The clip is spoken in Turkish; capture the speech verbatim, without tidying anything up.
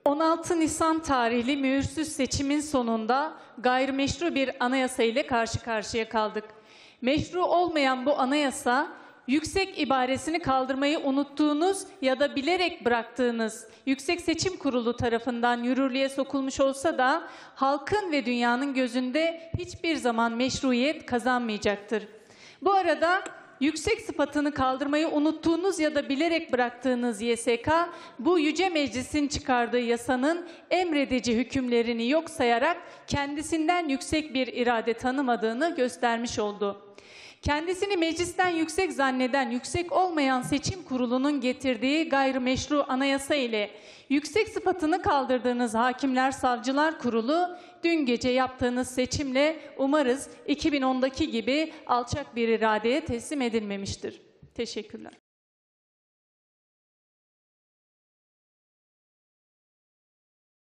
on altı Nisan tarihli mühürsüz seçimin sonunda gayrimeşru bir anayasa ile karşı karşıya kaldık. Meşru olmayan bu anayasa, yüksek ibaresini kaldırmayı unuttuğunuz ya da bilerek bıraktığınız Yüksek Seçim Kurulu tarafından yürürlüğe sokulmuş olsa da halkın ve dünyanın gözünde hiçbir zaman meşruiyet kazanmayacaktır. Bu arada yüksek sıfatını kaldırmayı unuttuğunuz ya da bilerek bıraktığınız Y S K, bu Yüce Meclis'in çıkardığı yasanın emredici hükümlerini yok sayarak kendisinden yüksek bir irade tanımadığını göstermiş oldu. Kendisini meclisten yüksek zanneden, yüksek olmayan seçim kurulunun getirdiği gayrimeşru anayasa ile yüksek sıfatını kaldırdığınız Hakimler Savcılar Kurulu, dün gece yaptığınız seçimle umarız iki bin ondaki gibi alçak bir iradeye teslim edilmemiştir. Teşekkürler.